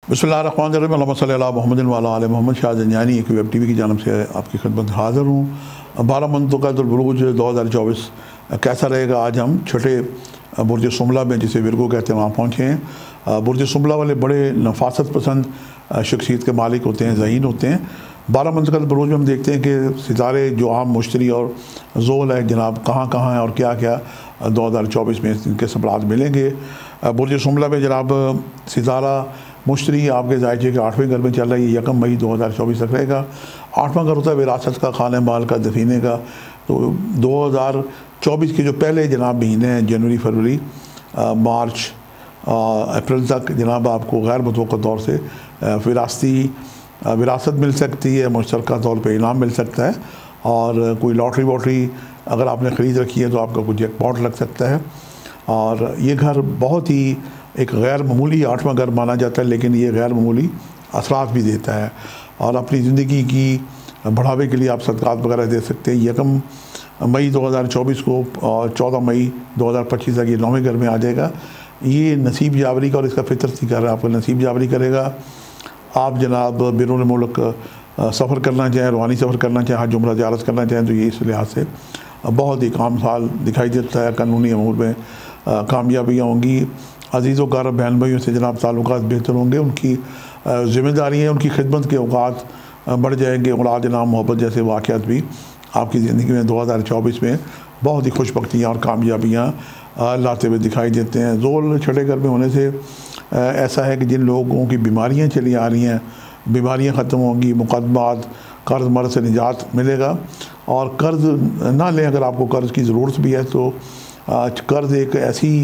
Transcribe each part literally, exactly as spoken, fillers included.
بسم اللہ الرحمن الرحیم، اللہم صلی علی محمد وعلی آل محمد۔ شاہ زنجانی ایک ویب ٹی وی کی جانب سے آپ کی خدمت حاضر ہوں۔ بارہ منطقۃ البروج دو ہزار چوبیس کیسا رہے گا؟ آج ہم چھٹے برج سنبلہ میں، جسے ورگو کہتے ہیں، وہاں پہنچے ہیں۔ برج سنبلہ والے بڑے نفاست پسند شخصیت کے مالک ہوتے ہیں، ذہین ہوتے ہیں۔ بارہ منطقۃ البروج میں ہم دیکھتے ہیں کہ ستارے جو عام مشتری اور زول ہے جناب کہاں کہاں ہیں اور کیا کیا دو ہزار چوبیس میں ان کے سبلات ملیں گے۔ برج سنبلہ میں جناب ستارہ مشتری آپ کے ذائچے کے آٹھویں گھر میں چل رہی ہے، یکم مئی دو ہزار چوبیس تک رہے گا۔ آٹھواں گھر ہوتا ہے وراثت کا، خانہ مال کا، دفینے کا۔ تو دو ہزار چوبیس کے جو پہلے جناب مہینے ہیں، جنوری، فروری، مارچ، اپریل تک جناب آپ کو غیر متوقع طور سے وراثتی وراثت مل سکتی ہے، مشترکہ طور پہ انعام مل سکتا ہے، اور کوئی لاٹری واٹری اگر آپ نے خرید رکھی ہے تو آپ کا کوئی جیک پاٹ لگ سکتا ہے۔ اور یہ گھر بہت ہی ایک غیر معمولی آٹھواں گھر مانا جاتا ہے، لیکن یہ غیر معمولی اثرات بھی دیتا ہے، اور اپنی زندگی کی بڑھاوے کے لیے آپ صدقات وغیرہ دے سکتے ہیں۔ یکم مئی دو ہزار چوبیس کو اور چودہ مئی دو ہزار پچیس تک یہ نویں گھر میں آ جائے گا۔ یہ نصیب جاوری کا اور اس کا فطرتی گھر ہے، آپ کو نصیب جاوری کرے گا۔ آپ جناب بیرون ملک سفر کرنا چاہیں، روحانی سفر کرنا چاہیں، حج عمرہ زیارت کرنا چاہیں تو یہ اس لحاظ سے بہت ہی کام سال دکھائی دیتا ہے۔ قانونی امور میں کامیابیاں ہوں گی، عزیز و اقارب بہن بھائیوں سے جناب تعلقات بہتر ہوں گے، ان کی ذمہ داریاں، ان کی خدمت کے اوقات بڑھ جائیں گے۔ اولاد، انعام، محبت جیسے واقعات بھی آپ کی زندگی میں دو ہزار چوبیس میں بہت ہی خوش بختیاں اور کامیابیاں لاتے ہوئے دکھائی دیتے ہیں۔ زول چھٹے گھر میں ہونے سے ایسا ہے کہ جن لوگوں کی بیماریاں چلی آ رہی ہیں، بیماریاں ختم ہوں گی، مقدمات، قرض مرض سے نجات ملے گا۔ اور قرض نہ لیں، اگر آپ کو قرض کی ضرورت بھی ہے تو قرض ایک ایسی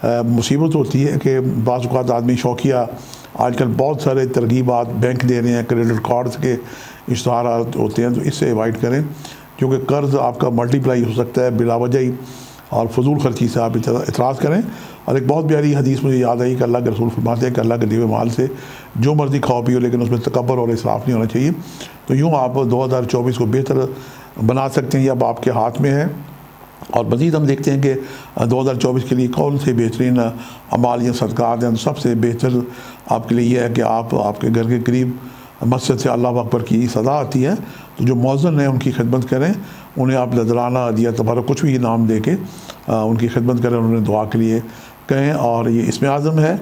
مصیبت ہوتی ہے کہ بعض اوقات آدمی شوقیہ، آج کل بہت سارے ترغیبات بینک دے رہے ہیں، کریڈٹ کارڈز کے اشتہارات ہوتے ہیں، تو اس سے ایوائڈ کریں، کیونکہ قرض آپ کا ملٹی پلائی ہو سکتا ہے بلا وجہ ہی، اور فضول خرچی سے آپ اعتراض کریں۔ اور ایک بہت پیاری حدیث مجھے یاد آئی کہ اللہ کے رسول فرماتے ہیں کہ اللہ کے دیے ہوئے مال سے جو مرضی کھاؤ پیو، لیکن اس میں تکبر اور اسراف نہیں ہونا چاہیے۔ تو یوں آپ دو ہزار چوبیس کو بہتر بنا سکتے ہیں، یہ اب آپ کے ہاتھ میں ہے۔ اور مزید ہم دیکھتے ہیں کہ دو ہزار چوبیس کے لیے کون سے بہترین اعمال یا صدقات ہیں۔ سب سے بہتر آپ کے لیے یہ ہے کہ آپ آپ کے گھر کے قریب مسجد سے اللہ اکبر کی صدا آتی ہے، تو جو مؤذن ہیں ان کی خدمت کریں، انہیں آپ نذرانہ عطیہ تبرک کچھ بھی انعام دے کے ان کی خدمت کریں، انہیں دعا کے لیے کہیں۔ اور یہ اسم اعظم ہے،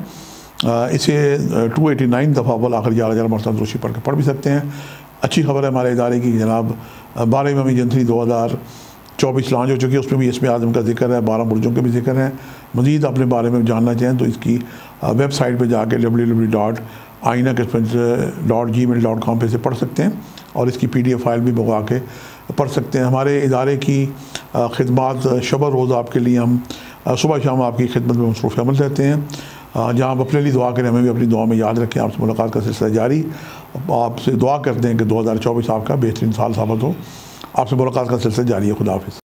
اسے ٹو ایٹی نائن دفعہ بالآخر گیارہ ہزار مرتبہ دروشی پڑھ کے پڑھ بھی سکتے ہیں۔ اچھی خبر ہے ہمارے ادارے کی کہ جناب بارہ امامی جنتری دو ہزار چوبیس لانچ ہو چکی ہے، اس میں بھی اسم اعظم کا ذکر ہے، بارہ برجوں کے بھی ذکر ہے۔ مزید اپنے بارے میں جاننا چاہیں تو اس کی ویب سائٹ پہ جا کے ڈبلیو ڈبلیو ڈبلیو ڈاٹ آئینہ قسمت ڈاٹ جی میل ڈاٹ کام پہ سے پڑھ سکتے ہیں، اور اس کی پی ڈی ایف فائل بھی منگوا کے پڑھ سکتے ہیں۔ ہمارے ادارے کی خدمات شب روز آپ کے لیے، ہم صبح شام آپ کی خدمت میں مصروف عمل رہتے ہیں، جہاں آپ اپنے لیے دعا کریں، ہمیں بھی اپنی دعا میں یاد رکھیں۔ آپ سے ملاقات کا سلسلہ جاری، آپ سے دعا کرتے ہیں کہ دو ہزار چوبیس آپ کا بہترین سال ثابت ہو۔ آپ سے ملاقات کا سلسلہ جاری ہے۔ خدا حافظ۔